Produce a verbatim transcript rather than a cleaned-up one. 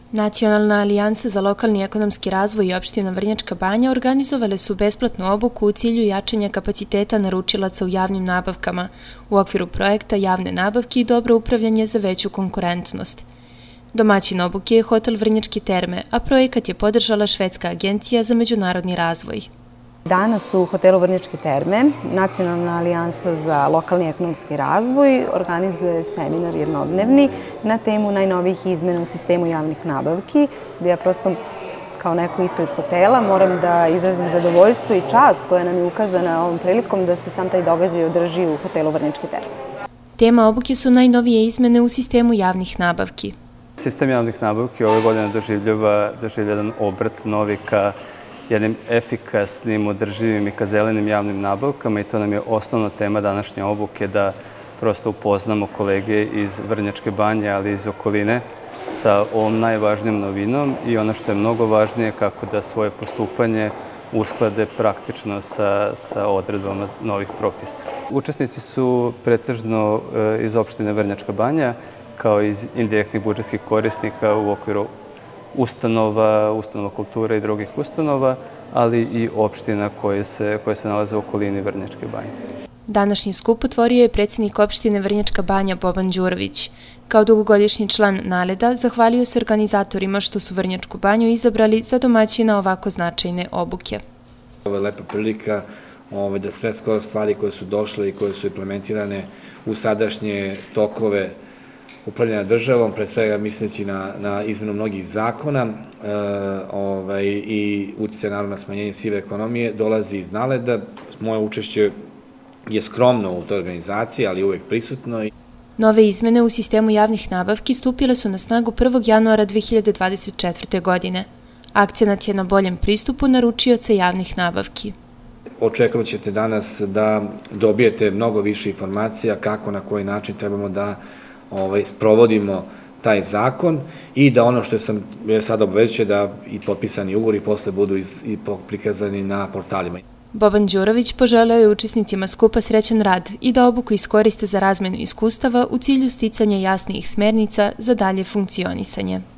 Nacionalna alijansa za lokalni ekonomski razvoj i opština Vrnjačka Banja organizovale su besplatnu obuku u cilju jačanja kapaciteta naručilaca u javnim nabavkama u okviru projekta Javne nabavke i dobro upravljanje za veću konkurentnost. Domaćin obuke je hotel Vrnjačke terme, a projekat je podržala Švedska agencija za međunarodni razvoj. Danas u hotelu Vrnjačke terme Nacionalna alijansa za lokalni ekonomski razvoj organizuje seminar jednodnevni na temu najnovijih izmena u sistemu javnih nabavki, gde ja prosto kao neko ispred hotela moram da izrazim zadovoljstvo i čast koja nam je ukazana ovom prilikom da se sam taj događaj održi u hotelu Vrnjačke terme. Tema obuke su najnovije izmene u sistemu javnih nabavki. Sistem javnih nabavki ove godine doživljava jedan obrat novi ka jednim efikasnim, održivim i ka zelenim javnim nabavkama i to nam je osnovna tema današnje obuke, da prosto upoznamo kolege iz Vrnjačke Banje, ali i iz okoline sa ovom najvažnijom novinom i ono što je mnogo važnije, kako da svoje postupanje usklade praktično sa, sa odredbama novih propisa. Učesnici su pretežno iz opštine Vrnjačka Banja, kao iz indirektnih budžetskih korisnika u okviru ustanova, ustanova kulture i drugih ustanova, ali i opština koje se, koje se nalaze u okolini Vrnjačke Banje. Današnji skup otvorio je predsjednik opštine Vrnjačka Banja Boban Đurović. Kao dugogodišnji član NALED-a zahvalio se organizatorima što su Vrnjačku Banju izabrali za domaćina ovako značajne obuke. Ovo je lepa prilika da sve skoro stvari koje su došle i koje su implementirane u sadašnje tokove upravljanja državom, pred svega misleći na, na izmenu mnogih zakona e, ovaj, i utjecaj naravno na smanjenje sive ekonomije, dolazi iz NALED-a. Moje učešće je skromno u toj organizaciji, ali uvek prisutno. Nove izmene u sistemu javnih nabavki stupile su na snagu prvog januara dve hiljade dvadeset četvrte. godine. Akcenat je na boljem pristupu naručioca javnih nabavki. Očekovat ćete danas da dobijete mnogo više informacija kako, na koji način trebamo da Ovaj, sprovodimo taj zakon i da ono što sam sad obavećao da i potpisani ugovori posle budu iz, i prikazani na portalima. Boban Đurović poželeo je učesnicima skupa srećan rad i da obuku iskoriste za razmenu iskustava u cilju sticanja jasnijih smernica za dalje funkcionisanje.